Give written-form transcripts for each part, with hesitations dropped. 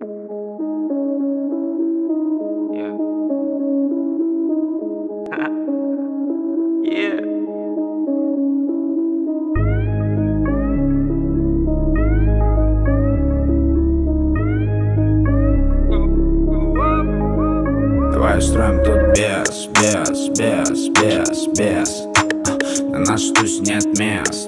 Yeah. Yeah. Давай устроим тут без. На нашей тусе нет мест.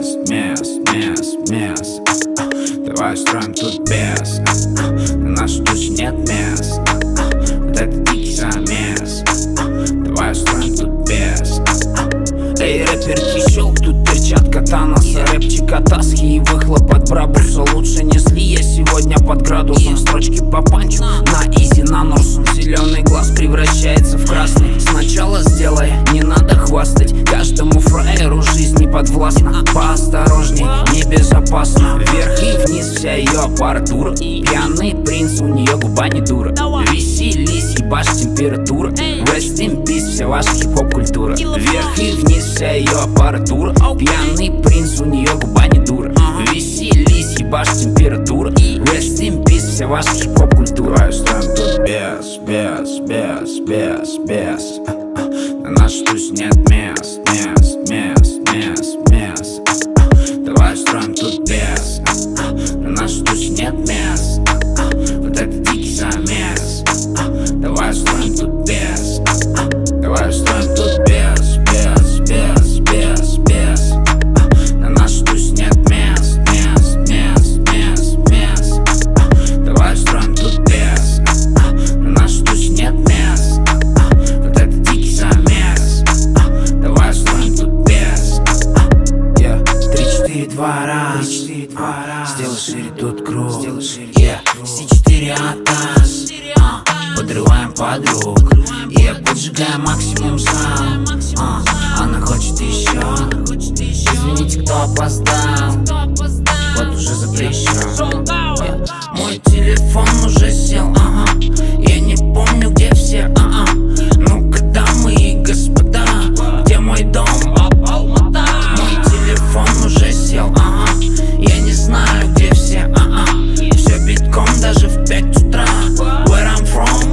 Давай устроим тут без. На нашей тусе нет мест. Вот это дикий замес. Давай устроим тут без. Эй, рэперки, щелк, тут перчатка Таноса. Рэпчика таски и выхлоп от Брабуса. Лучше несли я сегодня под градусом. Строчки по панчу на изи, на нос. Зеленый глаз превращается в красный. Сначала сделай, не надо хвастать. Каждому фраеру жизнь не подвластна. Поосторожней, небезопасно. Вверх и вниз вся ее аппаратура. Пьяный принц, у нее губа не дура. Веселись, ебашь температура. Rest in peace, вся ваша хип-хоп культура. Вверх и вниз вся ее аппаратура. Пьяный принц, у нее губа не дура. Веселись, ебашь температура. Rest in peace, вся ваша хип-хоп культура. Давай устроим тут без. На нашей тусе нет мест. Давай устроим тут без. На нашей тусе нет мест. Вот это дикий замес. Давай устроим тут без. Давай устроим тут без. На нашей тусе нет мест. Давай устроим тут без. На нашей тусе нет мест. Вот это дикий замес. Давай устроим тут без. 3-4 двора. Сделай шире тут круг. C4 атас. Подрываем подруг. Поджигаем максимум сам. Она хочет еще. Извините, кто опоздал. Вот уже запрещен. Мой телефон уже сел. Я не помню, где все. Ну-ка, дамы и господа, где мой дом? Мой телефон уже сел. Я не знаю, где все. Все битком даже в 5 утра. Where I'm from?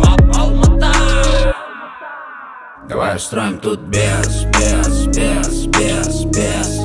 Давай устроим тут без.